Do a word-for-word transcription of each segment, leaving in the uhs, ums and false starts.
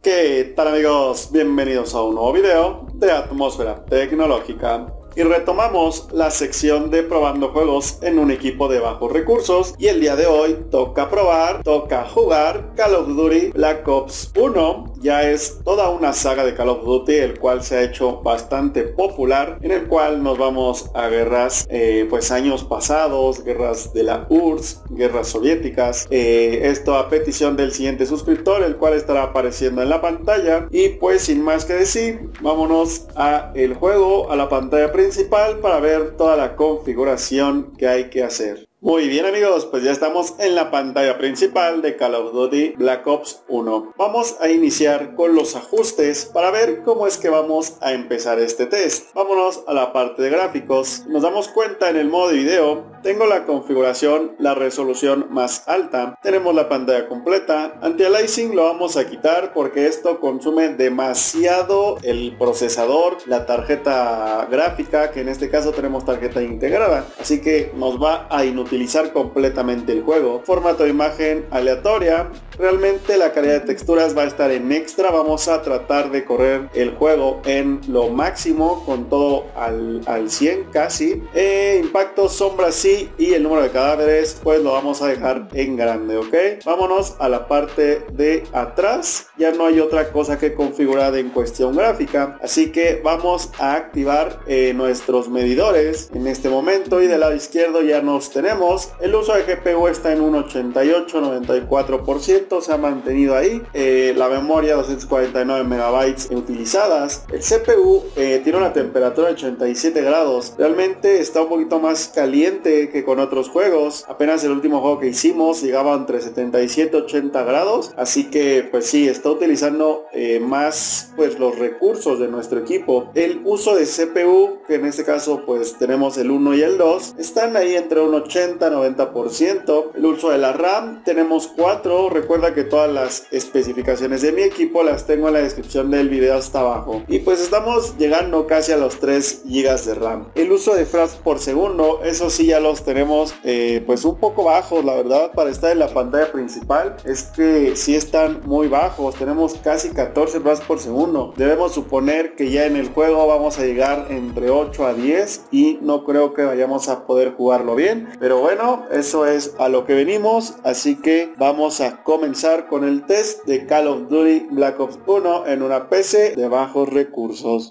¿Qué tal, amigos? Bienvenidos a un nuevo video de Atmósfera Tecnológica. Y retomamos la sección de probando juegos en un equipo de bajos recursos. Y el día de hoy toca probar, toca jugar Call of Duty Black Ops uno. Ya es toda una saga de Call of Duty, el cual se ha hecho bastante popular, en el cual nos vamos a guerras eh, pues años pasados, guerras de la U R S S, guerras soviéticas. Eh, esto a petición del siguiente suscriptor, el cual estará apareciendo en la pantalla. Y pues sin más que decir, vámonos a el juego, a la pantalla principal principal para ver toda la configuración que hay que hacer. Muy bien, amigos, pues ya estamos en la pantalla principal de Call of Duty Black Ops uno. Vamos a iniciar con los ajustes para ver cómo es que vamos a empezar este test. Vámonos a la parte de gráficos. Nos damos cuenta en el modo de video, tengo la configuración, la resolución más alta. Tenemos la pantalla completa. Anti-aliasing lo vamos a quitar porque esto consume demasiado el procesador, la tarjeta gráfica, que en este caso tenemos tarjeta integrada. Así que nos va a inutilizar utilizar completamente el juego. Formato de imagen aleatoria. Realmente la calidad de texturas va a estar en extra. Vamos a tratar de correr el juego en lo máximo, con todo al, al cien casi. Eh, impacto, sombras sí, y el número de cadáveres pues lo vamos a dejar en grande, ok. Vámonos a la parte de atrás. Ya no hay otra cosa que configurar en cuestión gráfica, así que vamos a activar eh, nuestros medidores en este momento, y del lado izquierdo ya nos tenemos. El uso de G P U está en un ochenta y ocho noventa y cuatro por ciento, se ha mantenido ahí. Eh, la memoria doscientos cuarenta y nueve megabytes utilizadas. El C P U eh, tiene una temperatura de ochenta y siete grados. Realmente está un poquito más caliente que con otros juegos. Apenas el último juego que hicimos llegaba entre setenta y siete y ochenta grados. Así que pues sí, está utilizando eh, más pues los recursos de nuestro equipo. El uso de C P U, que en este caso pues tenemos el uno y el dos, están ahí entre un ochenta noventa por ciento. El uso de la RAM, tenemos cuatro. Recuerda que todas las especificaciones de mi equipo las tengo en la descripción del video hasta abajo. Y pues estamos llegando casi a los tres gigas de RAM. El uso de frames por segundo, eso sí ya los tenemos eh, pues un poco bajos, la verdad, para estar en la pantalla principal. Es que sí están muy bajos. Tenemos casi catorce frames por segundo. Debemos suponer que ya en el juego vamos a llegar entre ocho a diez, y no creo que vayamos a poder jugarlo bien. Pero bueno, eso es a lo que venimos, así que vamos a comenzar con el test de Call of Duty Black Ops uno en una P C de bajos recursos.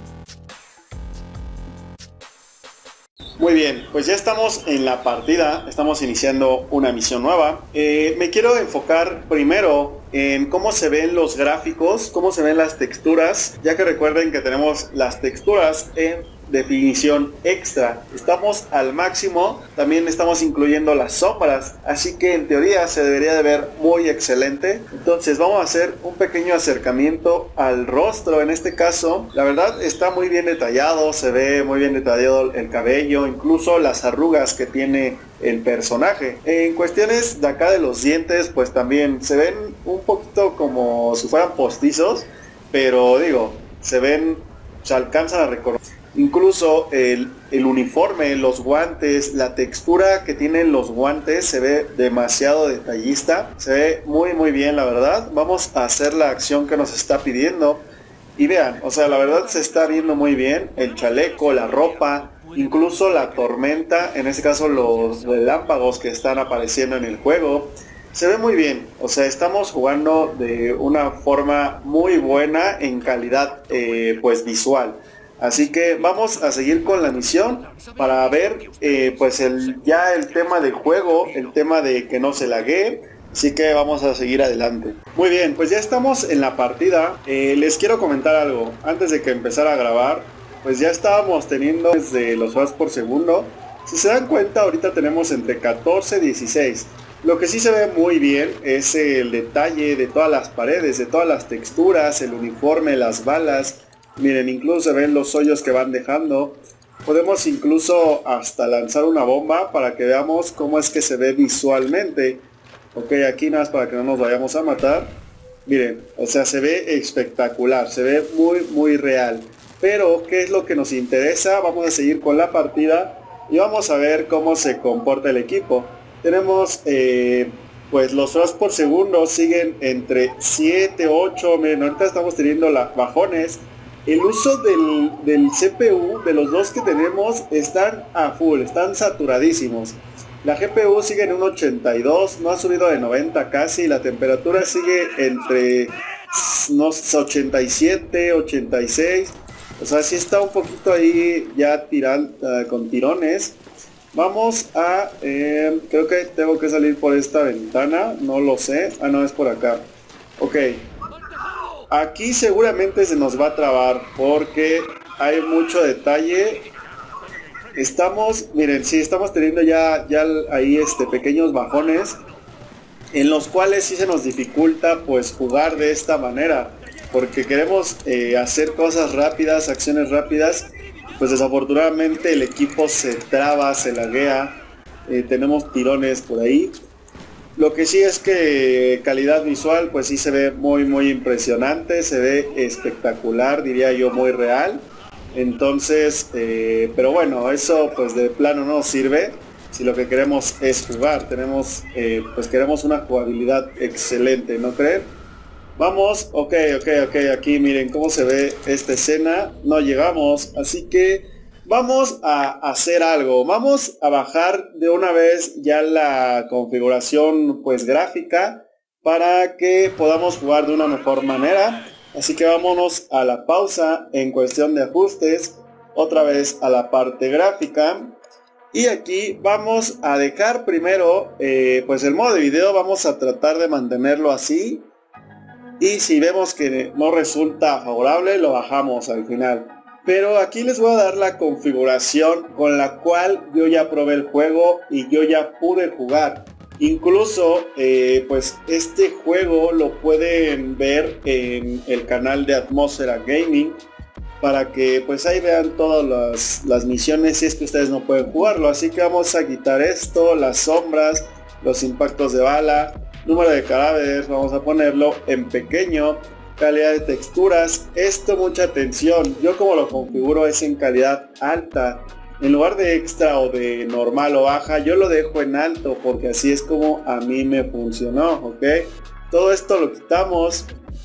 Muy bien, pues ya estamos en la partida, estamos iniciando una misión nueva. Eh, me quiero enfocar primero en cómo se ven los gráficos, cómo se ven las texturas, ya que recuerden que tenemos las texturas en definición extra. Estamos al máximo, también estamos incluyendo las sombras, así que en teoría se debería de ver muy excelente. Entonces vamos a hacer un pequeño acercamiento al rostro. En este caso, la verdad está muy bien detallado, se ve muy bien detallado el cabello, incluso las arrugas que tiene el personaje. En cuestiones de acá de los dientes, pues también se ven un poquito como si fueran postizos, pero digo, se ven, se alcanzan a reconocer. Incluso el, el uniforme, los guantes, la textura que tienen los guantes se ve demasiado detallista. Se ve muy muy bien, la verdad. Vamos a hacer la acción que nos está pidiendo. Y vean, o sea, la verdad se está viendo muy bien. El chaleco, la ropa, incluso la tormenta, en este caso los relámpagos que están apareciendo en el juego. Se ve muy bien, o sea, estamos jugando de una forma muy buena en calidad eh, pues visual. Así que vamos a seguir con la misión para ver eh, pues el, ya el tema del juego, el tema de que no se laguee. Así que vamos a seguir adelante. Muy bien, pues ya estamos en la partida. Eh, les quiero comentar algo antes de que empezar a grabar. Pues ya estábamos teniendo desde los frames por segundo. Si se dan cuenta, ahorita tenemos entre catorce y dieciséis. Lo que sí se ve muy bien es el detalle de todas las paredes, de todas las texturas, el uniforme, las balas. Miren, incluso se ven los hoyos que van dejando. Podemos incluso hasta lanzar una bomba para que veamos cómo es que se ve visualmente. Ok, aquí nada más para que no nos vayamos a matar. Miren, o sea, se ve espectacular, se ve muy muy real. Pero, ¿qué es lo que nos interesa? Vamos a seguir con la partida y vamos a ver cómo se comporta el equipo. Tenemos eh, pues los frames por segundo siguen entre siete, ocho, miren, ahorita estamos teniendo la, bajones. El uso del, del C P U, de los dos que tenemos, están a full, están saturadísimos. La G P U sigue en un ochenta y dos, no ha subido de noventa casi, la temperatura sigue entre no, ochenta y siete, ochenta y seis. O sea, sí está un poquito ahí ya tiran, uh, con tirones. Vamos a... Eh, creo que tengo que salir por esta ventana. No lo sé. Ah, no, es por acá. Ok. Aquí seguramente se nos va a trabar porque hay mucho detalle. Estamos... Miren, sí, estamos teniendo ya, ya ahí este, pequeños bajones, en los cuales sí se nos dificulta pues jugar de esta manera. Porque queremos eh, hacer cosas rápidas, acciones rápidas. Pues desafortunadamente el equipo se traba, se laguea, eh, tenemos tirones por ahí. Lo que sí es que calidad visual pues sí se ve muy muy impresionante, se ve espectacular, diría yo, muy real. Entonces, eh, pero bueno, eso pues de plano no sirve si lo que queremos es jugar. Tenemos, eh, pues queremos una jugabilidad excelente, ¿no creen? Vamos, ok, ok, ok, aquí miren cómo se ve esta escena, no llegamos, así que vamos a hacer algo, vamos a bajar de una vez ya la configuración pues gráfica para que podamos jugar de una mejor manera, así que vámonos a la pausa en cuestión de ajustes, otra vez a la parte gráfica, y aquí vamos a dejar primero eh, pues el modo de video, vamos a tratar de mantenerlo así. Y si vemos que no resulta favorable, lo bajamos al final. Pero aquí les voy a dar la configuración con la cual yo ya probé el juego y yo ya pude jugar. Incluso, eh, pues este juego lo pueden ver en el canal de Atmósfera Gaming. Para que pues ahí vean todas las, las misiones si es que ustedes no pueden jugarlo. Así que vamos a quitar esto, las sombras, los impactos de bala. Número de cadáveres, vamos a ponerlo en pequeño. Calidad de texturas, esto mucha atención. Yo como lo configuro es en calidad alta. En lugar de extra o de normal o baja, yo lo dejo en alto porque así es como a mí me funcionó, ¿ok? Todo esto lo quitamos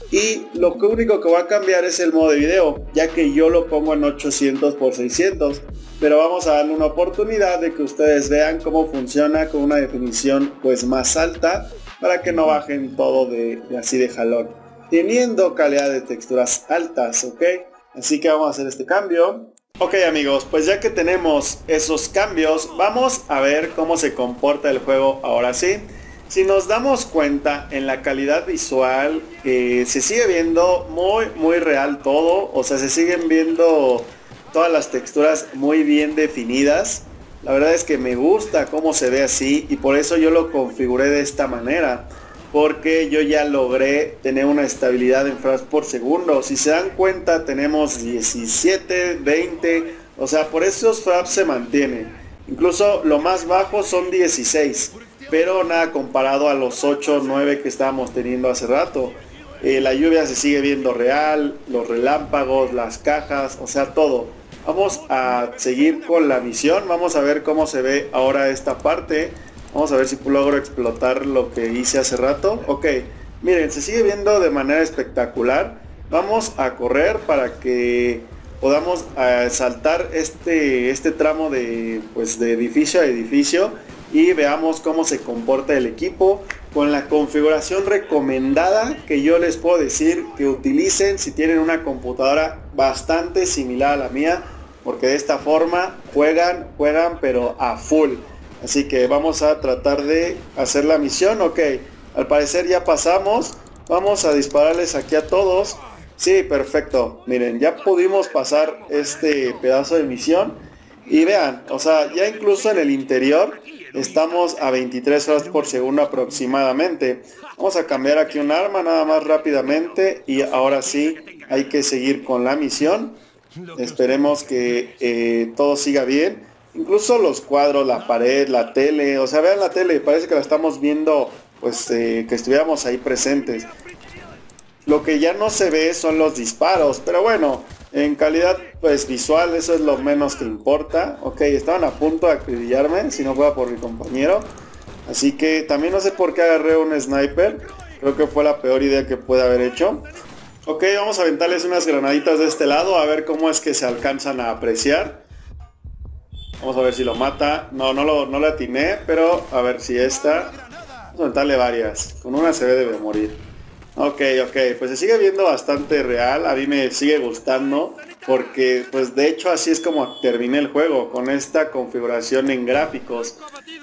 y lo único que va a cambiar es el modo de video, ya que yo lo pongo en ochocientos por seiscientos. Pero vamos a darle una oportunidad de que ustedes vean cómo funciona con una definición pues más alta, para que no bajen todo de, de así de jalón, teniendo calidad de texturas altas, ¿ok? Así que vamos a hacer este cambio. Ok amigos, pues ya que tenemos esos cambios, vamos a ver cómo se comporta el juego ahora sí. Si nos damos cuenta en la calidad visual, eh, se sigue viendo muy muy real todo, o sea, se siguen viendo todas las texturas muy bien definidas. La verdad es que me gusta cómo se ve así y por eso yo lo configuré de esta manera, porque yo ya logré tener una estabilidad en frames por segundo. Si se dan cuenta tenemos diecisiete, veinte, o sea, por esos frames se mantiene. Incluso lo más bajo son dieciséis, pero nada comparado a los ocho, nueve que estábamos teniendo hace rato. Eh, la lluvia se sigue viendo real, los relámpagos, las cajas, o sea, todo. Vamos a seguir con la misión, vamos a ver cómo se ve ahora esta parte. Vamos a ver si logro explotar lo que hice hace rato. Ok, miren, se sigue viendo de manera espectacular. Vamos a correr para que podamos uh, saltar este, este tramo de, pues, de edificio a edificio y veamos cómo se comporta el equipo con la configuración recomendada que yo les puedo decir que utilicen si tienen una computadora bastante similar a la mía, porque de esta forma juegan, juegan pero a full. Así que vamos a tratar de hacer la misión. Ok, al parecer ya pasamos. Vamos a dispararles aquí a todos. Sí, perfecto. Miren, ya pudimos pasar este pedazo de misión. Y vean, o sea, ya incluso en el interior estamos a veintitrés frames por segundo aproximadamente. Vamos a cambiar aquí un arma nada más rápidamente. Y ahora sí, hay que seguir con la misión. Esperemos que eh, todo siga bien. Incluso los cuadros, la pared, la tele. O sea, vean la tele, parece que la estamos viendo, pues eh, que estuviéramos ahí presentes. Lo que ya no se ve son los disparos. Pero bueno, en calidad pues visual eso es lo menos que importa. Ok, estaban a punto de acribillarme, si no fuera por mi compañero. Así que también no sé por qué agarré un sniper. Creo que fue la peor idea que pude haber hecho. Ok, vamos a aventarles unas granaditas de este lado, a ver cómo es que se alcanzan a apreciar. Vamos a ver si lo mata. No, no lo, no lo atiné, pero a ver si esta. Vamos a aventarle varias. Con una se ve debe morir. Ok, ok, pues se sigue viendo bastante real. A mí me sigue gustando, porque pues de hecho así es como terminé el juego, con esta configuración en gráficos.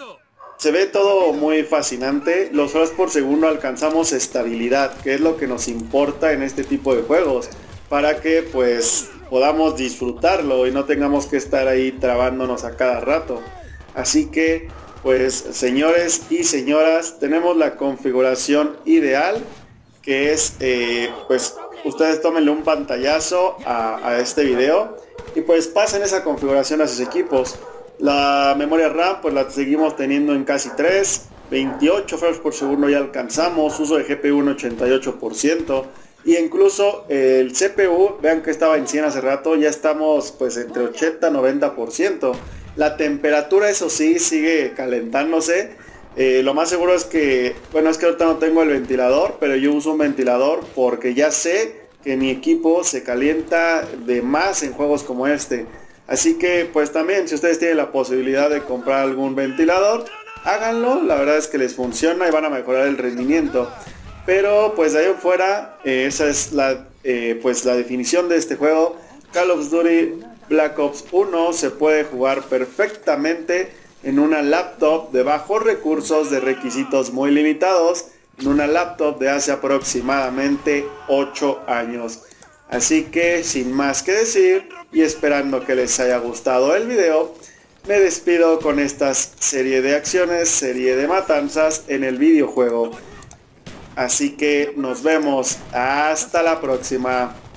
Se ve todo muy fascinante. Los frames por segundo alcanzamos estabilidad, que es lo que nos importa en este tipo de juegos, para que pues podamos disfrutarlo y no tengamos que estar ahí trabándonos a cada rato. Así que pues señores y señoras, tenemos la configuración ideal, que es eh, pues ustedes tómenle un pantallazo a, a este video y pues pasen esa configuración a sus equipos. La memoria RAM pues la seguimos teniendo en casi tres, veintiocho frames por segundo ya alcanzamos, uso de G P U un ochenta y ocho por ciento, y incluso el C P U, vean que estaba en cien hace rato, ya estamos pues entre ochenta y noventa por ciento. La temperatura, eso sí, sigue calentándose. Eh, lo más seguro es que, bueno, es que ahorita no tengo el ventilador, pero yo uso un ventilador porque ya sé que mi equipo se calienta de más en juegos como este. Así que pues también, si ustedes tienen la posibilidad de comprar algún ventilador, háganlo. La verdad es que les funciona y van a mejorar el rendimiento. Pero pues de ahí en fuera, eh, esa es la, eh, pues, la definición de este juego. Call of Duty Black Ops uno se puede jugar perfectamente en una laptop de bajos recursos, de requisitos muy limitados, en una laptop de hace aproximadamente ocho años. Así que sin más que decir y esperando que les haya gustado el video, me despido con esta serie de acciones, serie de matanzas en el videojuego. Así que nos vemos hasta la próxima.